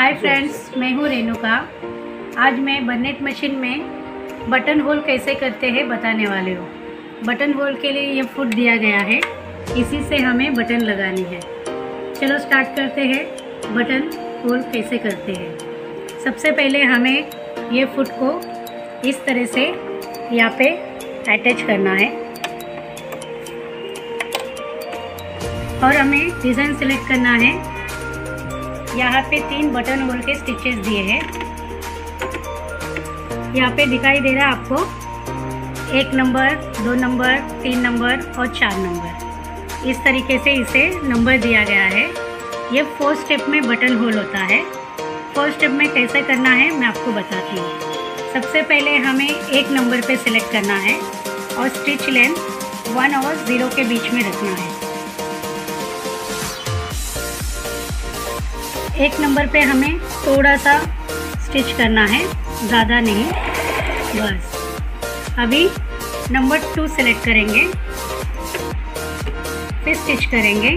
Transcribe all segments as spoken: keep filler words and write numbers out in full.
Hi friends, मैं हूँ रेणुका। आज मैं बर्नेट मशीन में बटन होल कैसे करते हैं बताने वाली हूँ। बटन होल के लिए ये फुट दिया गया है, इसी से हमें बटन लगानी है। चलो स्टार्ट करते हैं। बटन होल कैसे करते हैं। सबसे पहले हमें ये फुट को इस तरह से यहाँ पे अटैच करना है और हमें डिज़ाइन सेलेक्ट करना है। यहाँ पे तीन बटन होल के स्टिचेस दिए हैं। यहाँ पे दिखाई दे रहा है आपको एक नंबर, दो नंबर, तीन नंबर और चार नंबर। इस तरीके से इसे नंबर दिया गया है। ये फोर्थ स्टेप में बटन होल होता है। फोर्थ स्टेप में कैसे करना है मैं आपको बताती हूँ। सबसे पहले हमें एक नंबर पे सिलेक्ट करना है और स्टिच लेंथ वन और ज़ीरो के बीच में रखना है। एक नंबर पे हमें थोड़ा सा स्टिच करना है, ज़्यादा नहीं, बस। अभी नंबर टू सेलेक्ट करेंगे, फिर स्टिच करेंगे।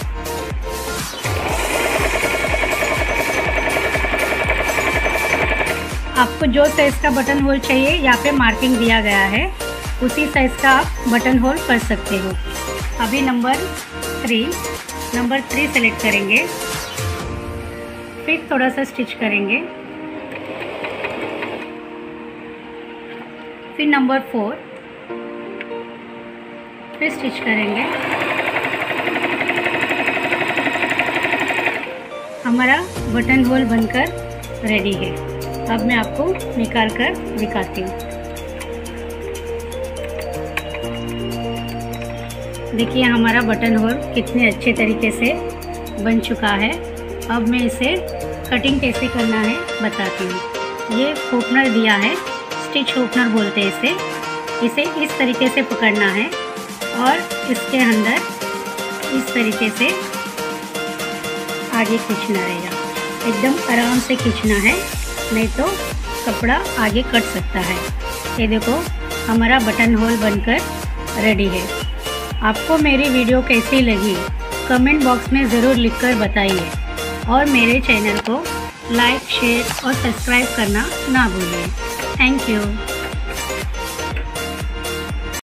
आपको जो साइज़ का बटन होल चाहिए यहाँ पे मार्किंग दिया गया है, उसी साइज़ का आप बटन होल कर सकते हो। अभी number three number three select करेंगे, फिर थोड़ा सा स्टिच करेंगे। फिर नंबर फोर, फिर स्टिच करेंगे। हमारा बटन होल बनकर रेडी है। अब मैं आपको निकाल कर दिखाती हूँ। देखिए हमारा बटन होल कितने अच्छे तरीके से बन चुका है। अब मैं इसे कटिंग कैसे करना है बताती हूँ। ये ओपनर दिया है, स्टिच ओपनर बोलते हैं इसे। इसे इस तरीके से पकड़ना है और इसके अंदर इस तरीके से आगे खींचना रहेगा। एकदम आराम से खींचना है, नहीं तो कपड़ा आगे कट सकता है। ये देखो हमारा बटन होल बनकर रेडी है। आपको मेरी वीडियो कैसी लगी कमेंट बॉक्स में ज़रूर लिखकर बताइए और मेरे चैनल को लाइक, शेयर और सब्सक्राइब करना ना भूलिए। Thank you.